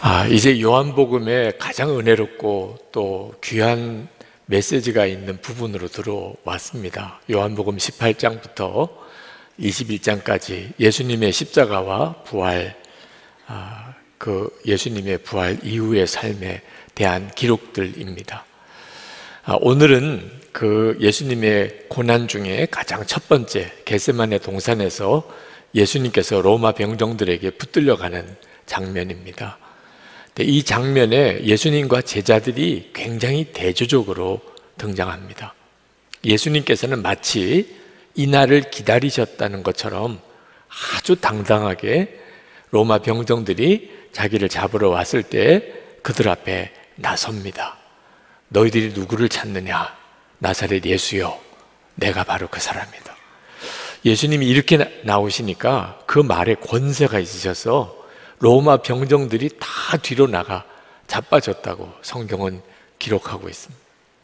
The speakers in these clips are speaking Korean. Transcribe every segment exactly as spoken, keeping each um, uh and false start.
아, 이제 요한복음의 가장 은혜롭고 또 귀한 메시지가 있는 부분으로 들어왔습니다. 요한복음 십팔 장부터 이십일 장까지 예수님의 십자가와 부활, 아, 그 예수님의 부활 이후의 삶에 대한 기록들입니다. 아, 오늘은 그 예수님의 고난 중에 가장 첫 번째 겟세마네 동산에서 예수님께서 로마 병정들에게 붙들려가는 장면입니다. 이 장면에 예수님과 제자들이 굉장히 대조적으로 등장합니다. 예수님께서는 마치 이 날을 기다리셨다는 것처럼 아주 당당하게 로마 병정들이 자기를 잡으러 왔을 때 그들 앞에 나섭니다. 너희들이 누구를 찾느냐? 나사렛 예수요, 내가 바로 그 사람이다. 예수님이 이렇게 나오시니까 그 말에 권세가 있으셔서 로마 병정들이 다 뒤로 나가 자빠졌다고 성경은 기록하고 있습니다.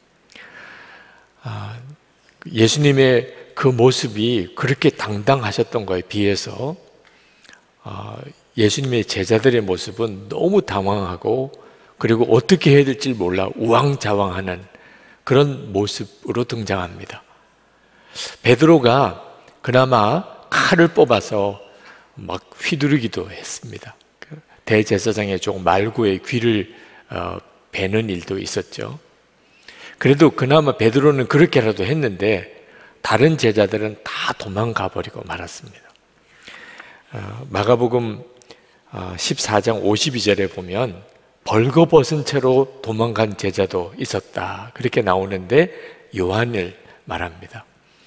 아, 예수님의 그 모습이 그렇게 당당하셨던 거에 비해서 아, 예수님의 제자들의 모습은 너무 당황하고 그리고 어떻게 해야 될지 몰라 우왕좌왕하는 그런 모습으로 등장합니다. 베드로가 그나마 칼을 뽑아서 막 휘두르기도 했습니다. 대제사장의 종 말구의 귀를 어, 베는 일도 있었죠. 그래도 그나마 베드로는 그렇게라도 했는데 다른 제자들은 다 도망가 버리고 말았습니다. 어, 마가복음 어, 십사 장 오십이 절에 보면 벌거벗은 채로 도망간 제자도 있었다, 그렇게 나오는데 요한을 말합니다.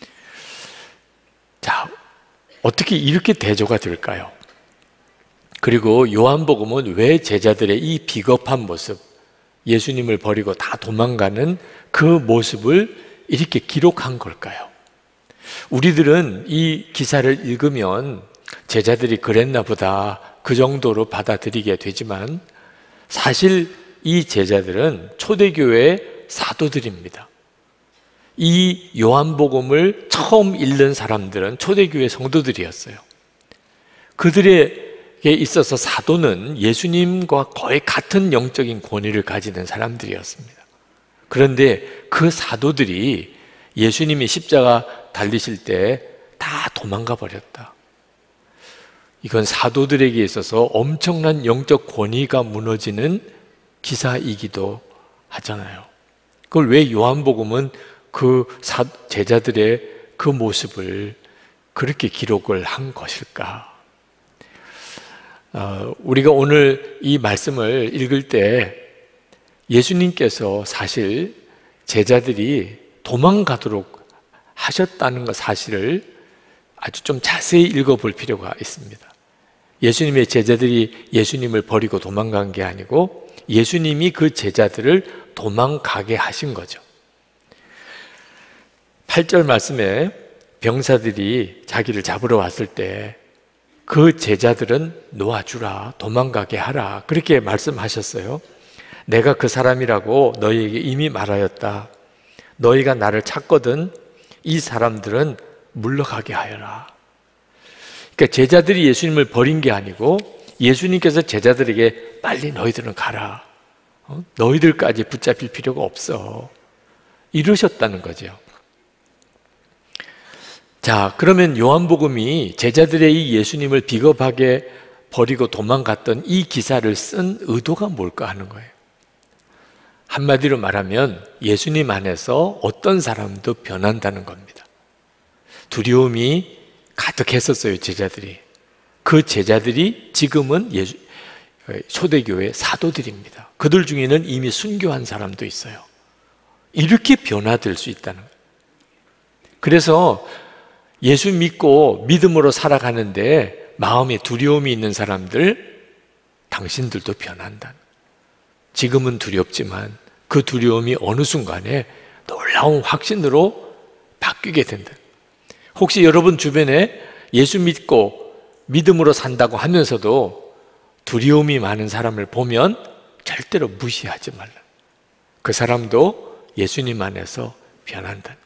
자, 어떻게 이렇게 대조가 될까요? 그리고 요한복음은 왜 제자들의 이 비겁한 모습, 예수님을 버리고 다 도망가는 그 모습을 이렇게 기록한 걸까요? 우리들은 이 기사를 읽으면 제자들이 그랬나 보다 그 정도로 받아들이게 되지만 사실 이 제자들은 초대교회의 사도들입니다. 이 요한복음을 처음 읽는 사람들은 초대교회 성도들이었어요. 그들에게 있어서 사도는 예수님과 거의 같은 영적인 권위를 가지는 사람들이었습니다. 그런데 그 사도들이 예수님이 십자가 달리실 때 다 도망가 버렸다. 이건 사도들에게 있어서 엄청난 영적 권위가 무너지는 기사이기도 하잖아요. 그걸 왜 요한복음은 그 제자들의 그 모습을 그렇게 기록을 한 것일까? 어, 우리가 오늘 이 말씀을 읽을 때 예수님께서 사실 제자들이 도망가도록 하셨다는 것 사실을 아주 좀 자세히 읽어볼 필요가 있습니다. 예수님의 제자들이 예수님을 버리고 도망간 게 아니고 예수님이 그 제자들을 도망가게 하신 거죠. 팔 절 말씀에 병사들이 자기를 잡으러 왔을 때 그 제자들은 놓아주라, 도망가게 하라, 그렇게 말씀하셨어요. 내가 그 사람이라고 너희에게 이미 말하였다. 너희가 나를 찾거든 이 사람들은 물러가게 하여라. 그러니까 제자들이 예수님을 버린 게 아니고 예수님께서 제자들에게 빨리 너희들은 가라, 어? 너희들까지 붙잡힐 필요가 없어, 이러셨다는 거죠. 자, 그러면 요한복음이 제자들의 이 예수님을 비겁하게 버리고 도망갔던 이 기사를 쓴 의도가 뭘까 하는 거예요. 한마디로 말하면 예수님 안에서 어떤 사람도 변한다는 겁니다. 두려움이 가득했었어요, 제자들이. 그 제자들이 지금은 예수, 초대교회 사도들입니다. 그들 중에는 이미 순교한 사람도 있어요. 이렇게 변화될 수 있다는 거예요. 그래서 예수 믿고 믿음으로 살아가는데 마음에 두려움이 있는 사람들, 당신들도 변한다. 지금은 두렵지만 그 두려움이 어느 순간에 놀라운 확신으로 바뀌게 된다. 혹시 여러분 주변에 예수 믿고 믿음으로 산다고 하면서도 두려움이 많은 사람을 보면 절대로 무시하지 말라. 그 사람도 예수님 안에서 변한다.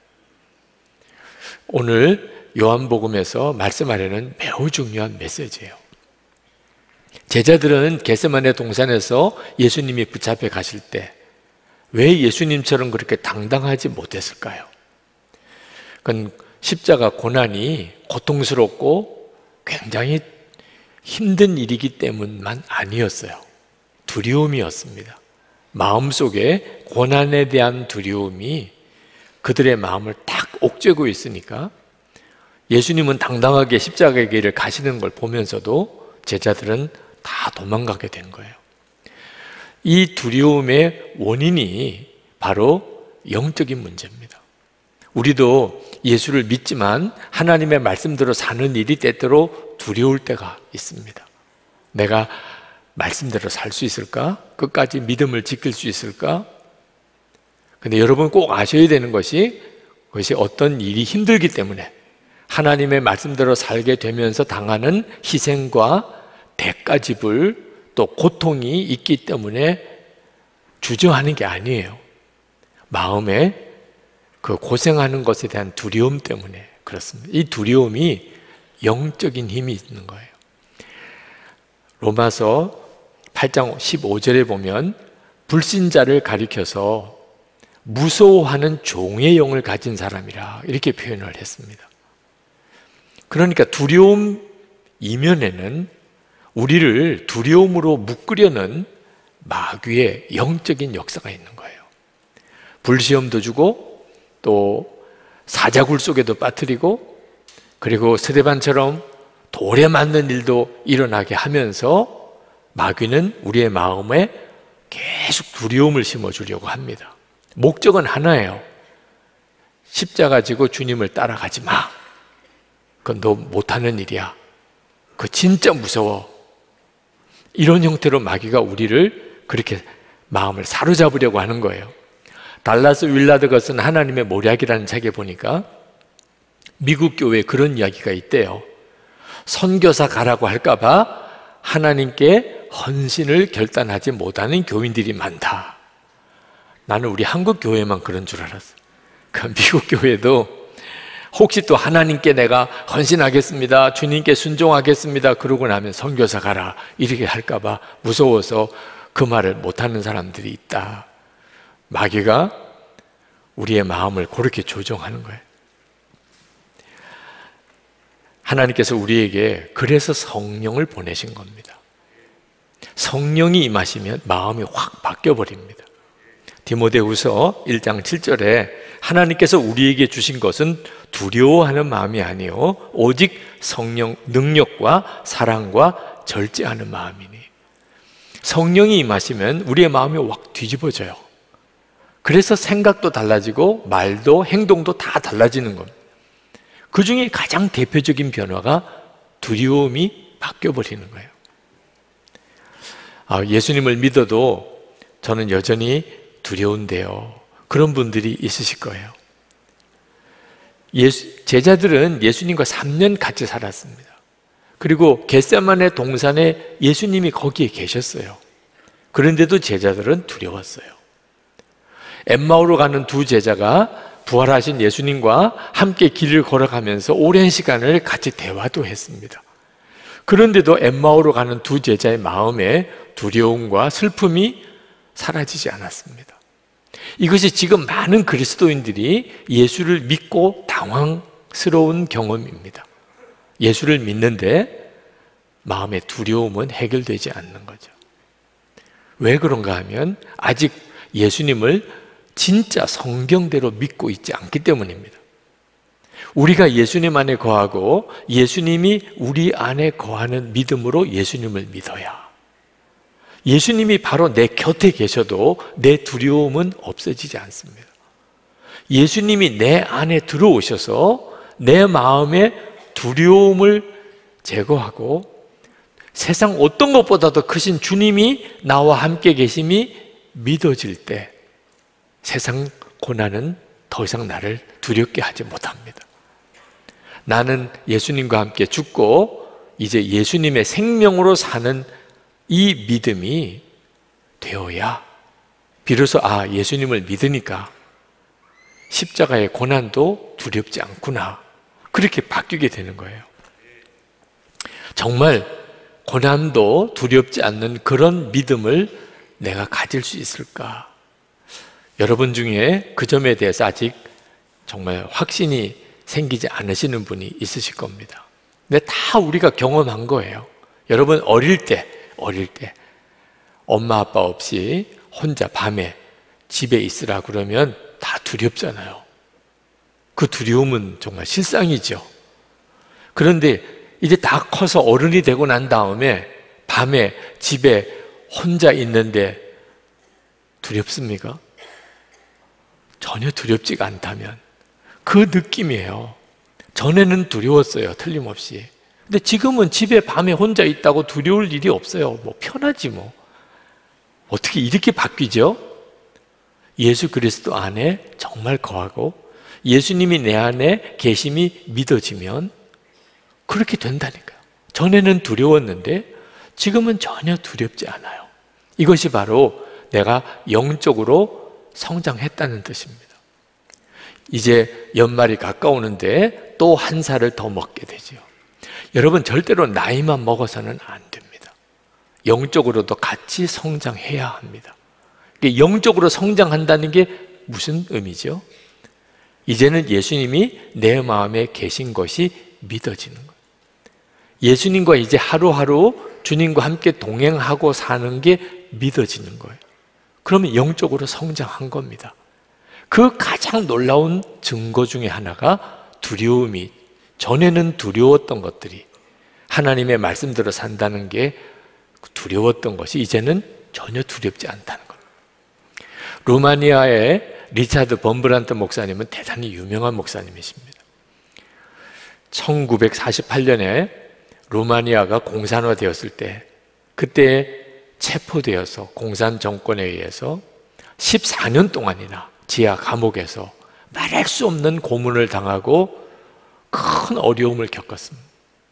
오늘 요한복음에서 말씀하려는 매우 중요한 메시지예요. 제자들은 겟세마네 동산에서 예수님이 붙잡혀 가실 때 왜 예수님처럼 그렇게 당당하지 못했을까요? 그건 십자가 고난이 고통스럽고 굉장히 힘든 일이기 때문만 아니었어요. 두려움이었습니다. 마음속에 고난에 대한 두려움이 그들의 마음을 딱 옥죄고 있으니까 예수님은 당당하게 십자가의 길을 가시는 걸 보면서도 제자들은 다 도망가게 된 거예요. 이 두려움의 원인이 바로 영적인 문제입니다. 우리도 예수를 믿지만 하나님의 말씀대로 사는 일이 때때로 두려울 때가 있습니다. 내가 말씀대로 살 수 있을까? 끝까지 믿음을 지킬 수 있을까? 근데 여러분 꼭 아셔야 되는 것이 그것이 어떤 일이 힘들기 때문에 하나님의 말씀대로 살게 되면서 당하는 희생과 대가지불 또 고통이 있기 때문에 주저하는 게 아니에요. 마음에 그 고생하는 것에 대한 두려움 때문에 그렇습니다. 이 두려움이 영적인 힘이 있는 거예요. 로마서 팔 장 십오 절에 보면 불신자를 가리켜서 무서워하는 종의 영을 가진 사람이라 이렇게 표현을 했습니다. 그러니까 두려움 이면에는 우리를 두려움으로 묶으려는 마귀의 영적인 역사가 있는 거예요. 불시험도 주고 또 사자굴 속에도 빠뜨리고 그리고 스데반처럼 돌에 맞는 일도 일어나게 하면서 마귀는 우리의 마음에 계속 두려움을 심어주려고 합니다. 목적은 하나예요. 십자가 지고 주님을 따라가지 마. 그건 너 못하는 일이야. 그거 진짜 무서워. 이런 형태로 마귀가 우리를 그렇게 마음을 사로잡으려고 하는 거예요. 달라스 윌라드가 쓴 하나님의 모략이라는 책에 보니까 미국 교회에 그런 이야기가 있대요. 선교사 가라고 할까봐 하나님께 헌신을 결단하지 못하는 교인들이 많다. 나는 우리 한국 교회만 그런 줄 알았어. 그 미국 교회도 혹시 또 하나님께 내가 헌신하겠습니다, 주님께 순종하겠습니다 그러고 나면 선교사 가라 이렇게 할까봐 무서워서 그 말을 못하는 사람들이 있다. 마귀가 우리의 마음을 그렇게 조종하는 거예요. 하나님께서 우리에게 그래서 성령을 보내신 겁니다. 성령이 임하시면 마음이 확 바뀌어버립니다. 디모데후서 일 장 칠 절에 하나님께서 우리에게 주신 것은 두려워하는 마음이 아니요 오직 성령 능력과 사랑과 절제하는 마음이니. 성령이 임하시면 우리의 마음이 확 뒤집어져요. 그래서 생각도 달라지고 말도 행동도 다 달라지는 겁니다. 그 중에 가장 대표적인 변화가 두려움이 바뀌어버리는 거예요. 아, 예수님을 믿어도 저는 여전히 두려운데요. 그런 분들이 있으실 거예요. 예수, 제자들은 예수님과 삼 년 같이 살았습니다. 그리고 겟세마네 동산에 예수님이 거기에 계셨어요. 그런데도 제자들은 두려웠어요. 엠마오로 가는 두 제자가 부활하신 예수님과 함께 길을 걸어가면서 오랜 시간을 같이 대화도 했습니다. 그런데도 엠마오로 가는 두 제자의 마음에 두려움과 슬픔이 사라지지 않았습니다. 이것이 지금 많은 그리스도인들이 예수를 믿고 당황스러운 경험입니다. 예수를 믿는데 마음의 두려움은 해결되지 않는 거죠. 왜 그런가 하면 아직 예수님을 진짜 성경대로 믿고 있지 않기 때문입니다. 우리가 예수님 안에 거하고 예수님이 우리 안에 거하는 믿음으로 예수님을 믿어야, 예수님이 바로 내 곁에 계셔도 내 두려움은 없어지지 않습니다. 예수님이 내 안에 들어오셔서 내 마음의 두려움을 제거하고 세상 어떤 것보다도 크신 주님이 나와 함께 계심이 믿어질 때 세상 고난은 더 이상 나를 두렵게 하지 못합니다. 나는 예수님과 함께 죽고 이제 예수님의 생명으로 사는 이 믿음이 되어야 비로소 아, 예수님을 믿으니까 십자가의 고난도 두렵지 않구나, 그렇게 바뀌게 되는 거예요. 정말 고난도 두렵지 않는 그런 믿음을 내가 가질 수 있을까? 여러분 중에 그 점에 대해서 아직 정말 확신이 생기지 않으시는 분이 있으실 겁니다. 근데 다 우리가 경험한 거예요. 여러분 어릴 때, 어릴 때 엄마 아빠 없이 혼자 밤에 집에 있으라 그러면 다 두렵잖아요. 그 두려움은 정말 실상이죠. 그런데 이제 다 커서 어른이 되고 난 다음에 밤에 집에 혼자 있는데 두렵습니까? 전혀 두렵지가 않다면 그 느낌이에요. 전에는 두려웠어요, 틀림없이. 근데 지금은 집에 밤에 혼자 있다고 두려울 일이 없어요. 뭐 편하지 뭐. 어떻게 이렇게 바뀌죠? 예수 그리스도 안에 정말 거하고 예수님이 내 안에 계심이 믿어지면 그렇게 된다니까요. 전에는 두려웠는데 지금은 전혀 두렵지 않아요. 이것이 바로 내가 영적으로 성장했다는 뜻입니다. 이제 연말이 가까우는데 또 한 살을 더 먹게 되죠. 여러분 절대로 나이만 먹어서는 안 됩니다. 영적으로도 같이 성장해야 합니다. 영적으로 성장한다는 게 무슨 의미죠? 이제는 예수님이 내 마음에 계신 것이 믿어지는 거예요. 예수님과 이제 하루하루 주님과 함께 동행하고 사는 게 믿어지는 거예요. 그러면 영적으로 성장한 겁니다. 그 가장 놀라운 증거 중에 하나가 두려움이, 전에는 두려웠던 것들이 하나님의 말씀대로 산다는 게 두려웠던 것이 이제는 전혀 두렵지 않다는 것. 루마니아의 리차드 범브란트 목사님은 대단히 유명한 목사님이십니다. 천구백사십팔 년에 루마니아가 공산화되었을 때 그때 체포되어서 공산 정권에 의해서 십사 년 동안이나 지하 감옥에서 말할 수 없는 고문을 당하고 큰 어려움을 겪었습니다.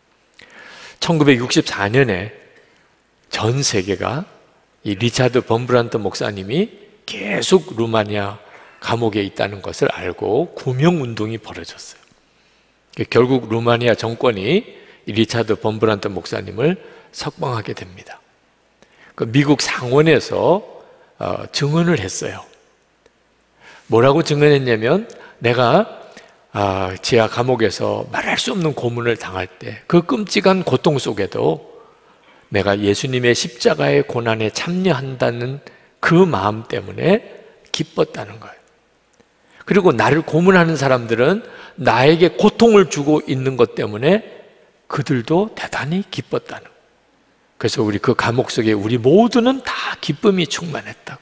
천구백육십사 년에 전 세계가 이 리차드 범브란트 목사님이 계속 루마니아 감옥에 있다는 것을 알고 구명운동이 벌어졌어요. 결국 루마니아 정권이 이 리차드 범브란트 목사님을 석방하게 됩니다. 그 미국 상원에서 어, 증언을 했어요. 뭐라고 증언했냐면 내가 아, 지하 감옥에서 말할 수 없는 고문을 당할 때 그 끔찍한 고통 속에도 내가 예수님의 십자가의 고난에 참여한다는 그 마음 때문에 기뻤다는 거예요. 그리고 나를 고문하는 사람들은 나에게 고통을 주고 있는 것 때문에 그들도 대단히 기뻤다는 거예요. 그래서 우리 그 감옥 속에 우리 모두는 다 기쁨이 충만했다고.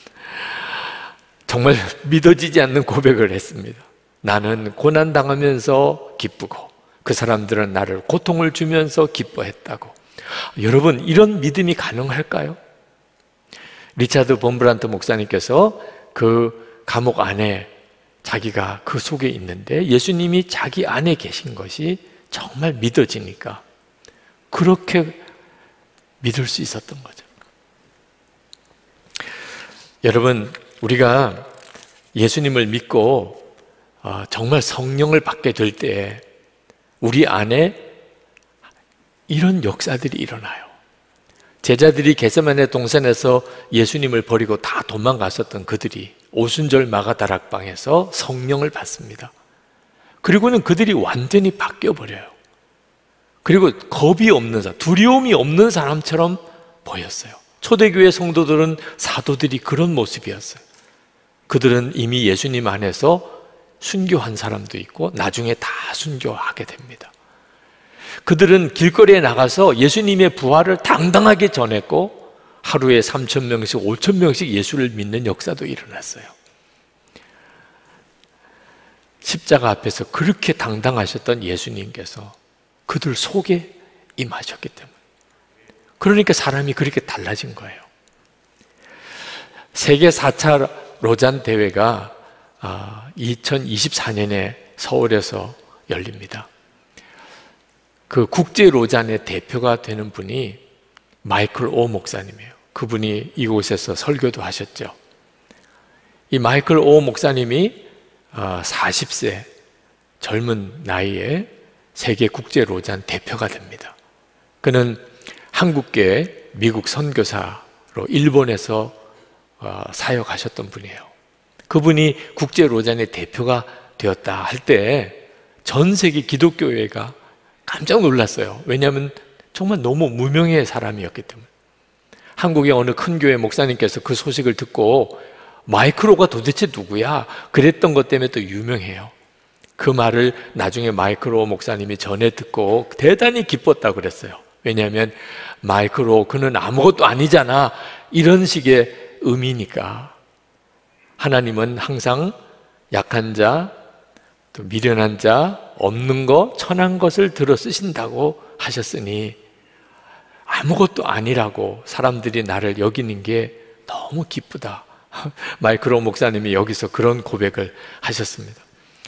정말 믿어지지 않는 고백을 했습니다. 나는 고난당하면서 기쁘고 그 사람들은 나를 고통을 주면서 기뻐했다고. 여러분 이런 믿음이 가능할까요? 리차드 범브란트 목사님께서 그 감옥 안에 자기가 그 속에 있는데 예수님이 자기 안에 계신 것이 정말 믿어지니까 그렇게 믿을 수 있었던 거죠. 여러분 우리가 예수님을 믿고 어, 정말 성령을 받게 될 때 우리 안에 이런 역사들이 일어나요. 제자들이 겟세마네 동산에서 예수님을 버리고 다 도망갔었던 그들이 오순절 마가다락방에서 성령을 받습니다. 그리고는 그들이 완전히 바뀌어버려요. 그리고 겁이 없는 사람, 두려움이 없는 사람처럼 보였어요. 초대교회 성도들은 사도들이 그런 모습이었어요. 그들은 이미 예수님 안에서 순교한 사람도 있고 나중에 다 순교하게 됩니다. 그들은 길거리에 나가서 예수님의 부활을 당당하게 전했고 하루에 삼천 명씩 오천 명씩 예수를 믿는 역사도 일어났어요. 십자가 앞에서 그렇게 당당하셨던 예수님께서 그들 속에 임하셨기 때문에, 그러니까 사람이 그렇게 달라진 거예요. 세계 사 차 로잔 대회가 이천이십사 년에 서울에서 열립니다. 그 국제 로잔의 대표가 되는 분이 마이클 오 목사님이에요. 그분이 이곳에서 설교도 하셨죠. 이 마이클 오 목사님이 사십 세 젊은 나이에 세계 국제 로잔 대표가 됩니다. 그는 한국계 미국 선교사로 일본에서 사역하셨던 분이에요. 그분이 국제로잔의 대표가 되었다 할 때 전 세계 기독교회가 깜짝 놀랐어요. 왜냐하면 정말 너무 무명의 사람이었기 때문에. 한국의 어느 큰 교회 목사님께서 그 소식을 듣고 마이크로가 도대체 누구야? 그랬던 것 때문에 또 유명해요. 그 말을 나중에 마이크로 목사님이 전해 듣고 대단히 기뻤다고 그랬어요. 왜냐하면 마이크로 그는 아무것도 아니잖아, 이런 식의 의미니까. 하나님은 항상 약한 자, 또 미련한 자, 없는 것, 천한 것을 들어 쓰신다고 하셨으니 아무것도 아니라고 사람들이 나를 여기는 게 너무 기쁘다. 마이크로 목사님이 여기서 그런 고백을 하셨습니다.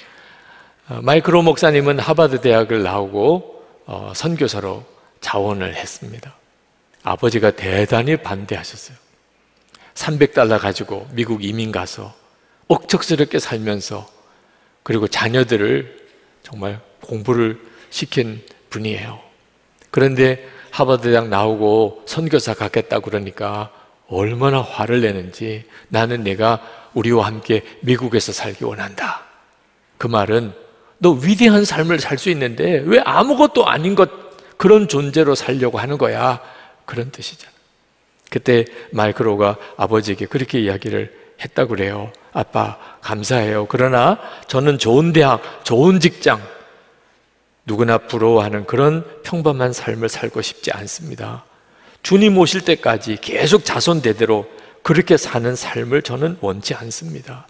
마이크로 목사님은 하버드 대학을 나오고 어, 선교사로 자원을 했습니다. 아버지가 대단히 반대하셨어요. 삼백 달러 가지고 미국 이민 가서 억척스럽게 살면서, 그리고 자녀들을 정말 공부를 시킨 분이에요. 그런데 하버드 대학 나오고 선교사 갖겠다고 그러니까 얼마나 화를 내는지, 나는 내가 우리와 함께 미국에서 살기 원한다. 그 말은 너 위대한 삶을 살 수 있는데 왜 아무것도 아닌 것, 그런 존재로 살려고 하는 거야, 그런 뜻이잖아. 그때 마이크로가 아버지에게 그렇게 이야기를 했다고 그래요. 아빠, 감사해요. 그러나 저는 좋은 대학, 좋은 직장, 누구나 부러워하는 그런 평범한 삶을 살고 싶지 않습니다. 주님 오실 때까지 계속 자손 대대로 그렇게 사는 삶을 저는 원치 않습니다.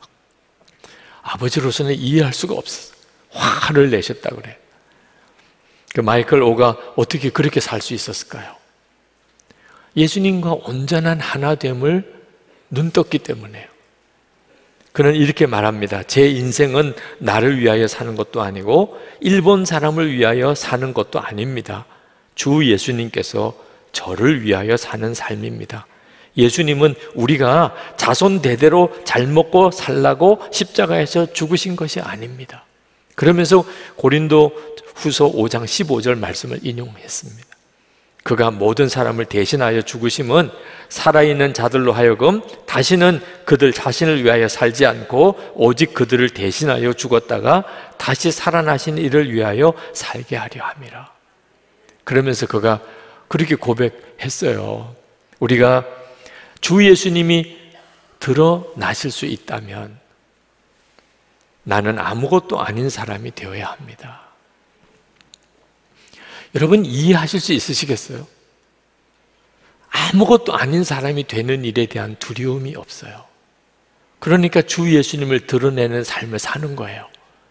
아버지로서는 이해할 수가 없었어요. 화를 내셨다고 그래요. 그 마이클 오가 어떻게 그렇게 살 수 있었을까요? 예수님과 온전한 하나됨을 눈떴기 때문에요. 그는 이렇게 말합니다. 제 인생은 나를 위하여 사는 것도 아니고 일본 사람을 위하여 사는 것도 아닙니다. 주 예수님께서 저를 위하여 사는 삶입니다. 예수님은 우리가 자손 대대로 잘 먹고 살라고 십자가에서 죽으신 것이 아닙니다. 그러면서 고린도 후서 오 장 십오 절 말씀을 인용했습니다. 그가 모든 사람을 대신하여 죽으심은 살아있는 자들로 하여금 다시는 그들 자신을 위하여 살지 않고 오직 그들을 대신하여 죽었다가 다시 살아나신 이를 위하여 살게 하려 함이라. 그러면서 그가 그렇게 고백했어요. 우리가 주 예수님이 드러나실 수 있다면 나는 아무것도 아닌 사람이 되어야 합니다. 여러분, 이해하실 수 있으시겠어요? 아무것도 아닌 사람이 되는 일에 대한 두려움이 없어요. 그러니까 주 예수님을 드러내는 삶을 사는 거예요.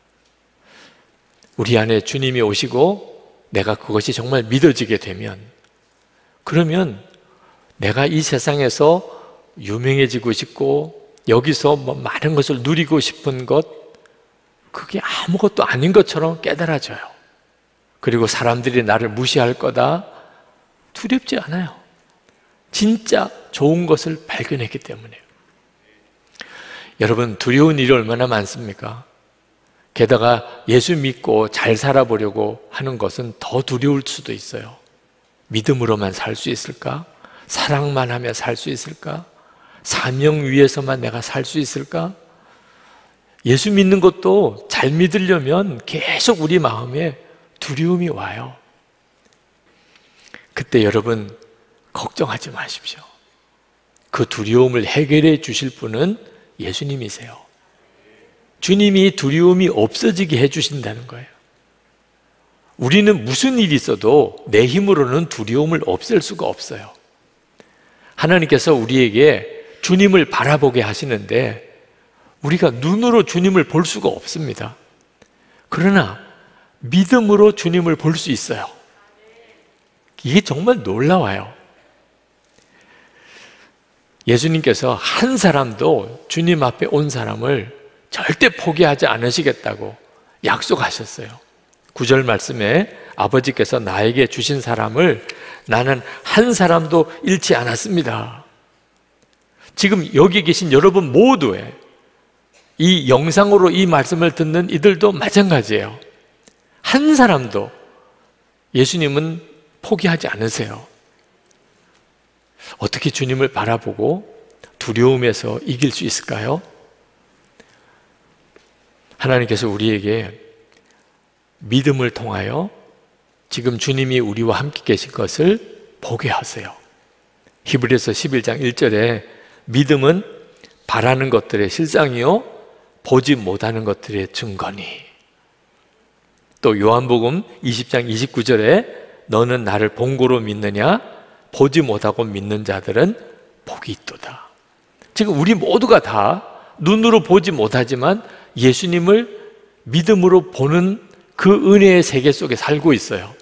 우리 안에 주님이 오시고 내가 그것이 정말 믿어지게 되면, 그러면 내가 이 세상에서 유명해지고 싶고 여기서 뭐 많은 것을 누리고 싶은 것, 그게 아무것도 아닌 것처럼 깨달아져요. 그리고 사람들이 나를 무시할 거다, 두렵지 않아요. 진짜 좋은 것을 발견했기 때문에요. 여러분, 두려운 일이 얼마나 많습니까? 게다가 예수 믿고 잘 살아보려고 하는 것은 더 두려울 수도 있어요. 믿음으로만 살 수 있을까? 사랑만 하며 살 수 있을까? 사명 위에서만 내가 살 수 있을까? 예수 믿는 것도 잘 믿으려면 계속 우리 마음에 두려움이 와요. 그때 여러분, 걱정하지 마십시오. 그 두려움을 해결해 주실 분은 예수님이세요. 주님이 두려움이 없어지게 해주신다는 거예요. 우리는 무슨 일이 있어도 내 힘으로는 두려움을 없앨 수가 없어요. 하나님께서 우리에게 주님을 바라보게 하시는데 우리가 눈으로 주님을 볼 수가 없습니다. 그러나 믿음으로 주님을 볼 수 있어요. 이게 정말 놀라워요. 예수님께서 한 사람도 주님 앞에 온 사람을 절대 포기하지 않으시겠다고 약속하셨어요. 구 절 말씀에 아버지께서 나에게 주신 사람을 나는 한 사람도 잃지 않았습니다. 지금 여기 계신 여러분 모두의 이 영상으로 이 말씀을 듣는 이들도 마찬가지예요. 한 사람도 예수님은 포기하지 않으세요. 어떻게 주님을 바라보고 두려움에서 이길 수 있을까요? 하나님께서 우리에게 믿음을 통하여 지금 주님이 우리와 함께 계신 것을 보게 하세요. 히브리서 십일 장 일 절에 믿음은 바라는 것들의 실상이요 보지 못하는 것들의 증거니. 또 요한복음 이십 장 이십구 절에 너는 나를 본고로 믿느냐? 보지 못하고 믿는 자들은 복이 있도다. 지금 우리 모두가 다 눈으로 보지 못하지만 예수님을 믿음으로 보는 그 은혜의 세계 속에 살고 있어요.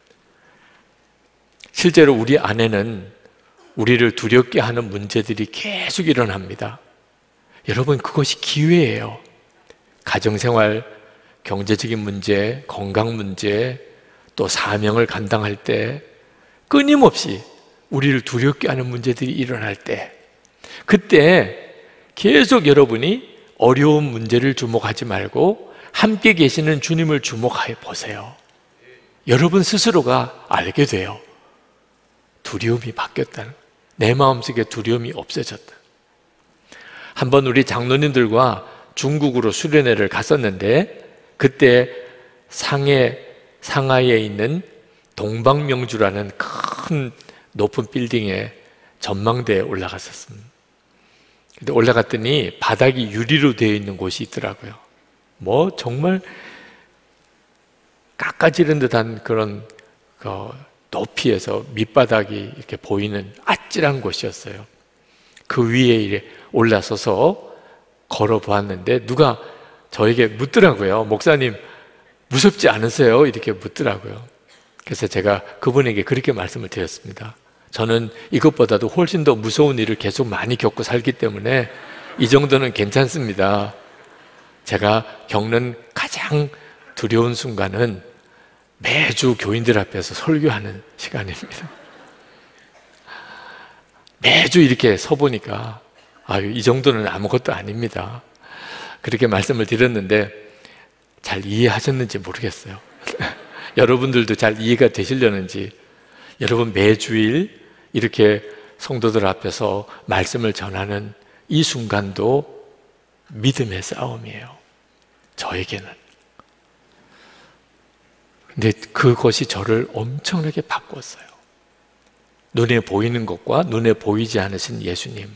실제로 우리 안에는 우리를 두렵게 하는 문제들이 계속 일어납니다. 여러분, 그것이 기회예요. 가정생활, 경제적인 문제, 건강 문제, 또 사명을 감당할 때 끊임없이 우리를 두렵게 하는 문제들이 일어날 때, 그때 계속 여러분이 어려운 문제를 주목하지 말고 함께 계시는 주님을 주목해 보세요. 여러분 스스로가 알게 돼요. 두려움이 바뀌었다는, 내 마음속에 두려움이 없어졌다. 한번 우리 장로님들과 중국으로 수련회를 갔었는데, 그때 상해, 상하이에 있는 동방명주라는 큰 높은 빌딩에 전망대에 올라갔었습니다. 근데 올라갔더니 바닥이 유리로 되어 있는 곳이 있더라고요. 뭐 정말 깎아지른 듯한 그런 그 높이에서 밑바닥이 이렇게 보이는 아찔한 곳이었어요. 그 위에 이래 올라서서 걸어 보았는데 누가 저에게 묻더라고요. 목사님, 무섭지 않으세요? 이렇게 묻더라고요. 그래서 제가 그분에게 그렇게 말씀을 드렸습니다. 저는 이것보다도 훨씬 더 무서운 일을 계속 많이 겪고 살기 때문에 이 정도는 괜찮습니다. 제가 겪는 가장 두려운 순간은 매주 교인들 앞에서 설교하는 시간입니다. 매주 이렇게 서보니까 아유, 이 정도는 아무것도 아닙니다. 그렇게 말씀을 드렸는데 잘 이해하셨는지 모르겠어요. 여러분들도 잘 이해가 되시려는지. 여러분, 매주일 이렇게 성도들 앞에서 말씀을 전하는 이 순간도 믿음의 싸움이에요. 저에게는. 근데 그것이 저를 엄청나게 바꿨어요. 눈에 보이는 것과 눈에 보이지 않으신 예수님,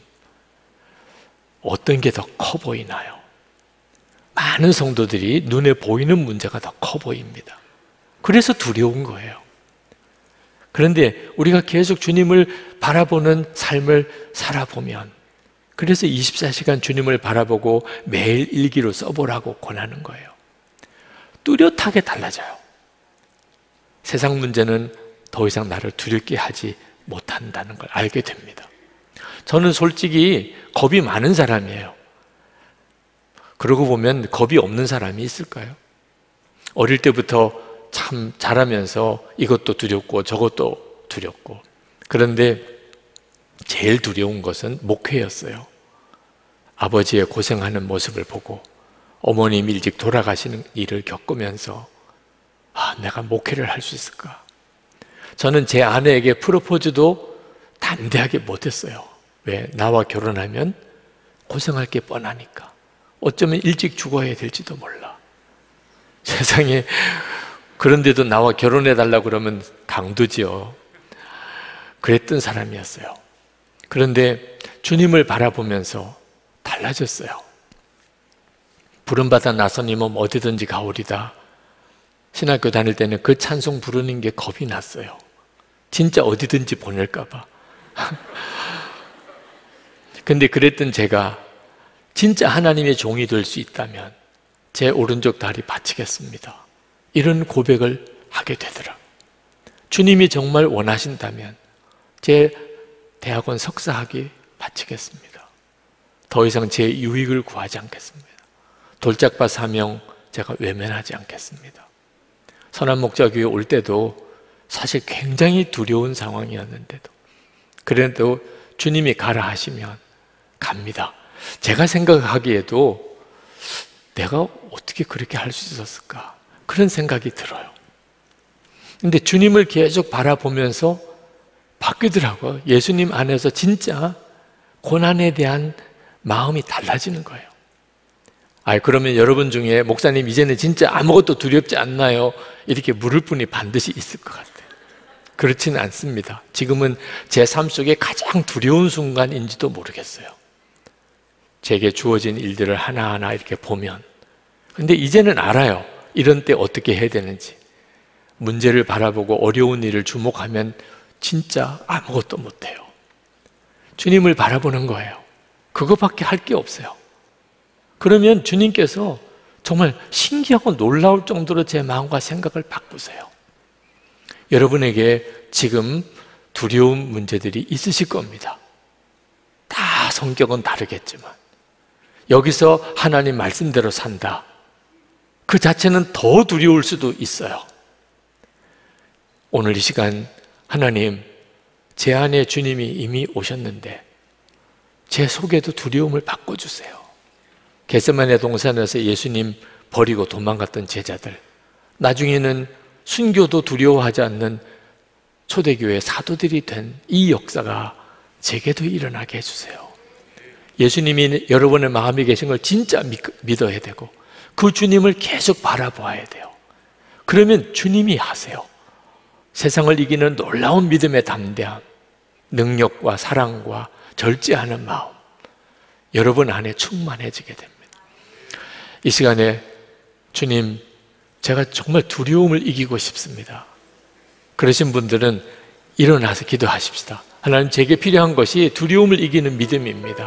어떤 게 더 커 보이나요? 많은 성도들이 눈에 보이는 문제가 더 커 보입니다. 그래서 두려운 거예요. 그런데 우리가 계속 주님을 바라보는 삶을 살아보면, 그래서 이십사 시간 주님을 바라보고 매일 일기로 써보라고 권하는 거예요. 뚜렷하게 달라져요. 세상 문제는 더 이상 나를 두렵게 하지 못한다는 걸 알게 됩니다. 저는 솔직히 겁이 많은 사람이에요. 그러고 보면 겁이 없는 사람이 있을까요? 어릴 때부터 참 자라면서 이것도 두렵고 저것도 두렵고, 그런데 제일 두려운 것은 목회였어요. 아버지의 고생하는 모습을 보고 어머님 일찍 돌아가시는 일을 겪으면서 아, 내가 목회를 할 수 있을까? 저는 제 아내에게 프로포즈도 담대하게 못했어요. 왜? 나와 결혼하면 고생할 게 뻔하니까. 어쩌면 일찍 죽어야 될지도 몰라. 세상에, 그런데도 나와 결혼해달라고 그러면 강도지요. 그랬던 사람이었어요. 그런데 주님을 바라보면서 달라졌어요. 부름받아 나선 이 몸 어디든지 가오리다. 신학교 다닐 때는 그 찬송 부르는 게 겁이 났어요. 진짜 어디든지 보낼까 봐. 근데 그랬던 제가 진짜 하나님의 종이 될 수 있다면 제 오른쪽 다리 바치겠습니다. 이런 고백을 하게 되더라. 주님이 정말 원하신다면 제 대학원 석사학위 바치겠습니다. 더 이상 제 유익을 구하지 않겠습니다. 돌짝밭 사명 제가 외면하지 않겠습니다. 선한목자교회 올 때도 사실 굉장히 두려운 상황이었는데도, 그래도 주님이 가라 하시면 갑니다. 제가 생각하기에도 내가 어떻게 그렇게 할 수 있었을까? 그런 생각이 들어요. 근데 주님을 계속 바라보면서 바뀌더라고요. 예수님 안에서 진짜 고난에 대한 마음이 달라지는 거예요. 아, 그러면 여러분 중에 목사님 이제는 진짜 아무것도 두렵지 않나요? 이렇게 물을 분이 반드시 있을 것 같아요. 그렇지는 않습니다. 지금은 제 삶 속에 가장 두려운 순간인지도 모르겠어요. 제게 주어진 일들을 하나하나 이렇게 보면. 근데 이제는 알아요. 이런 때 어떻게 해야 되는지. 문제를 바라보고 어려운 일을 주목하면 진짜 아무것도 못해요. 주님을 바라보는 거예요. 그거밖에 할 게 없어요. 그러면 주님께서 정말 신기하고 놀라울 정도로 제 마음과 생각을 바꾸세요. 여러분에게 지금 두려운 문제들이 있으실 겁니다. 다 성격은 다르겠지만 여기서 하나님 말씀대로 산다. 그 자체는 더 두려울 수도 있어요. 오늘 이 시간 하나님, 제 안에 주님이 이미 오셨는데 제 속에도 두려움을 바꿔주세요. 겟세마네 동산에서 예수님 버리고 도망갔던 제자들, 나중에는 순교도 두려워하지 않는 초대교회 사도들이 된 이 역사가 제게도 일어나게 해주세요. 예수님이 여러분의 마음에 계신 걸 진짜 믿어야 되고 그 주님을 계속 바라보아야 돼요. 그러면 주님이 하세요. 세상을 이기는 놀라운 믿음의 담대함, 능력과 사랑과 절제하는 마음, 여러분 안에 충만해지게 됩니다. 이 시간에 주님, 제가 정말 두려움을 이기고 싶습니다. 그러신 분들은 일어나서 기도하십시다. 하나님, 제게 필요한 것이 두려움을 이기는 믿음입니다.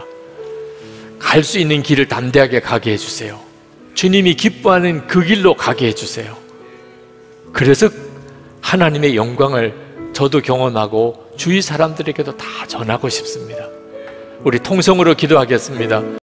갈 수 있는 길을 담대하게 가게 해주세요. 주님이 기뻐하는 그 길로 가게 해주세요. 그래서 하나님의 영광을 저도 경험하고 주위 사람들에게도 다 전하고 싶습니다. 우리 통성으로 기도하겠습니다.